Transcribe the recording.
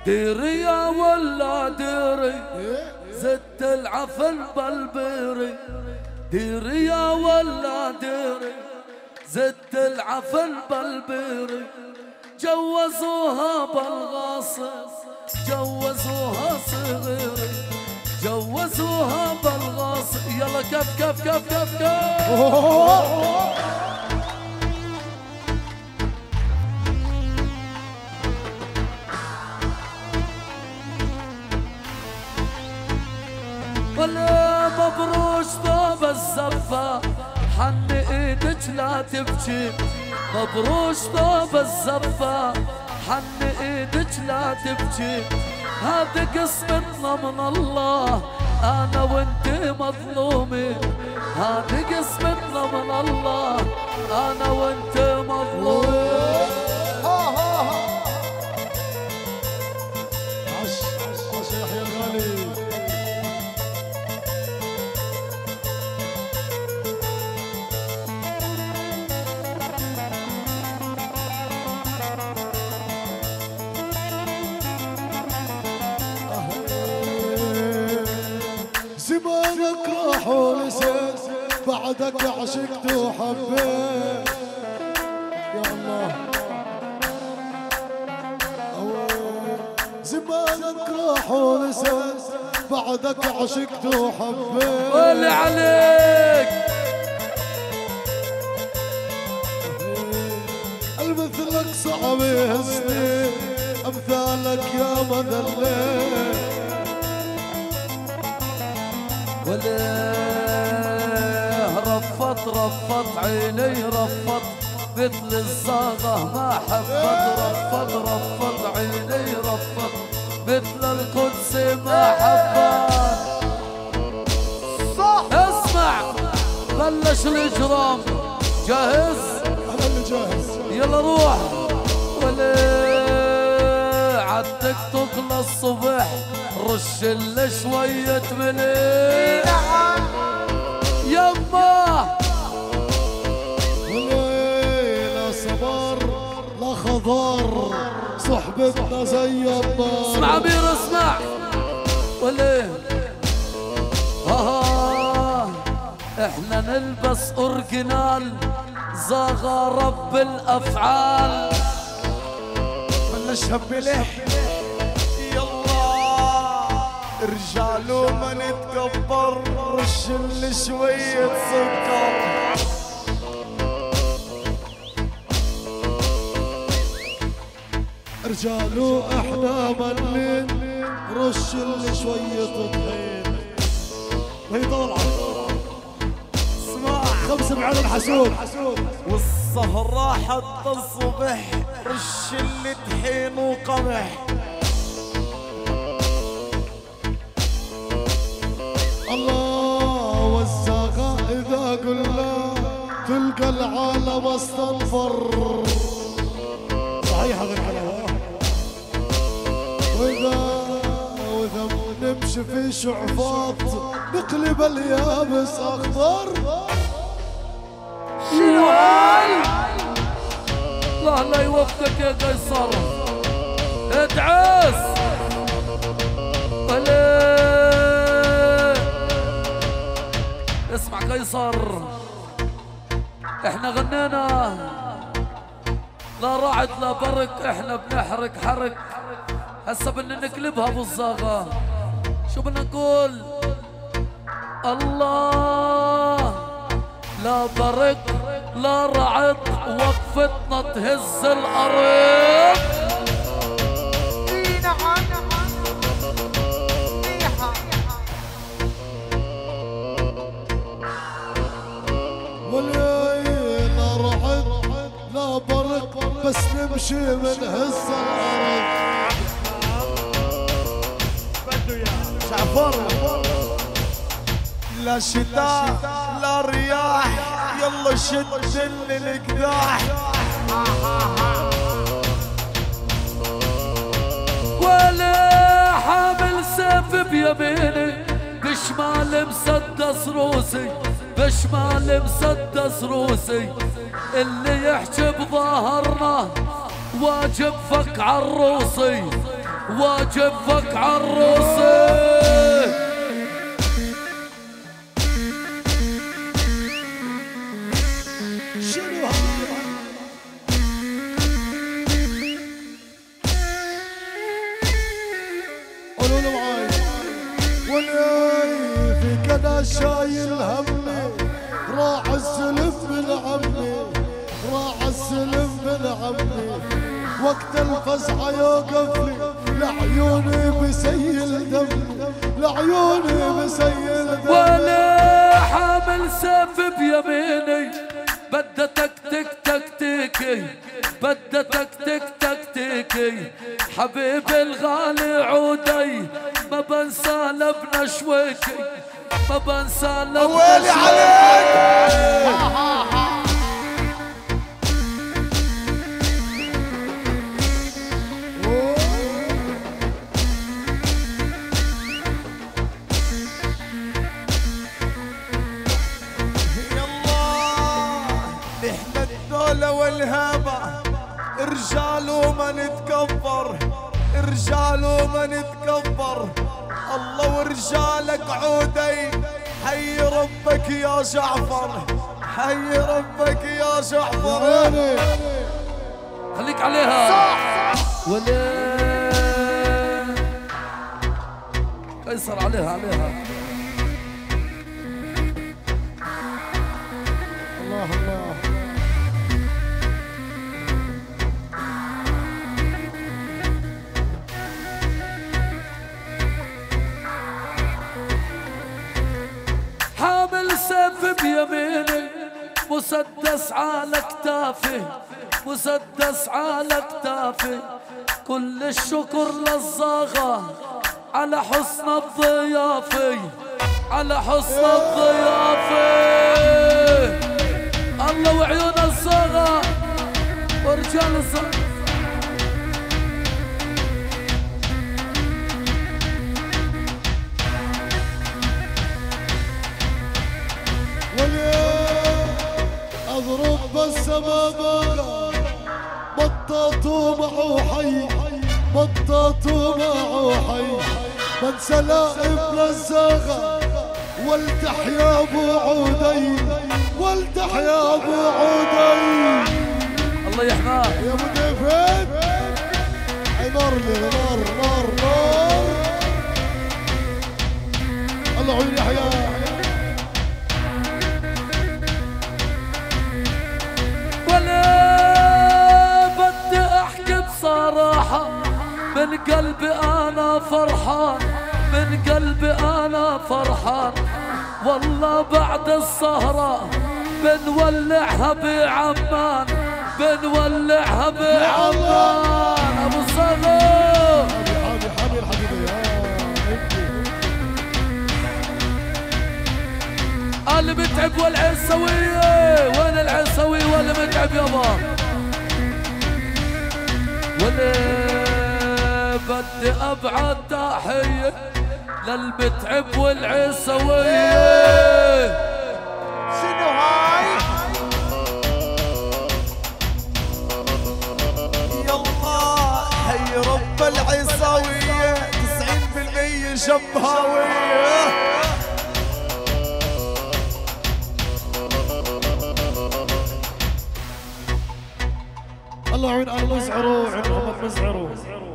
ديري يا ولا ديري زدت العفن بالبيري. ديري يا ولا ديري زدت العفن بالبيري. جوزوها بالغاصب جوزوها صغيري. جوزوها بالغاصب. يلا كف كف كف كف كف. ولا مبروش ثوب الزفة حن ايدك لا تبكي. مبروش ثوب الزفة حن ايدك لا تبكي. هذا قسمتنا من الله انا وانت مظلومين. هذا قسمتنا من الله انا وانت مظلومين. عش يا يحيى الغالي. زمانك راح ونسيت بعدك عشقت وحبيت. يا الله زمانك راح ونسيت بعدك عشقت وحبيت. واللي عليك المثلك صعب يهزني امثالك يا مذليت. وليه رفض عيني رفض مثل الصاغة ما حفظ. رفض عيني رفض مثل القدس ما حفظ. صح اسمع بلش الاجرام. جاهز؟ انا اللي جاهز. يلا روح. وليه عالتيك توك للصبح رش اللي شوية مليح. يما لا صبر لا خضار صحبتنا زي النار. اسمع عمير اسمع. وليه احنا نلبس اورجينال زاغى رب الافعال. بلشها بلح رجال وما نتكبر رش اللي شوية سكر. رجال واحنا ملين رش اللي شوية طحين. وهي طالعة اسمع 5 بعين الحسود. والسهرة حتى الصبح رش اللي طحين وقمح. الله والزاغة إذا قلنا تلقى العالم استنفر. صحيح غير حلاوة. وإذا نمشي في شعفات نقلب اليابس أخضر. شنو هاي؟ الله لا يوفقك يا قيصر. ادعس. اسمع قيصر احنا غنينا لا رعد لا برق احنا بنحرق حرق. هسه بدنا نقلبها بالصاغة. شو بدنا نقول؟ الله لا برق لا رعد وقفتنا تهز الارض. لا رعد لا برق بس نمشي من هز الارض. بدو يا جعفر. لا شتاء لا رياح يلا شد القداح. ولا حامل سيف بيميني بشمال مسدس روسي. بشمال مسدس روسي. اللي يحكي بظاهرنا واجب فك عالروسي. واجب فك عالروسي. شنو قولوا له معاي واللي فيك انا شايل همي راح السلف من عمي راح السلف من عمي وقت الفزعة يوقف لي لعيوني بسيل دمي لعيوني بسيل دمي ولا حامل سيف بيميني بدها تكتك تكتيكي بدها تكتك تكتيكي حبيبي الغالي عودي ما بنسى لبنا شويكي ما بنسى لبنا ويلي عليك والهبة رجال وما نتكبر رجال وما نتكبر الله ورجالك عودي حي ربك يا جعفر حي ربك يا جعفر خليك عليها ولا قيصر عليها عليها الله الله حامل سيف بيميني مسدس على كتافي مسدس على كتافي كل الشكر للزاغة على حسن الضيافة على حسن الضيافة الله وعيون الزاغة ورجال الزاغة اضرب بالسبابة بطاطو معه حي بطاطو معه حي بنسى لائب للزاغة والتح يا ابو عودي والتح يا ابو عودي الله يحماه يا ابو ديفيد نار لي نار نار نار الله عيني يحيى صراحة من قلبي أنا فرحان من قلبي أنا فرحان والله بعد السهرة بنولعها بعمان بنولعها بعمان أبو الصغير حبيبي حبيبي المتعب والعيسوية وين العيسوي والمتعب يابا ولا بدي ابعد تحيه للمتعب والعيسويه شنو هاي يلا حي رب العيسويه 90% شبهاويه الله يعين آل مزعرو وعين محمد مزعرو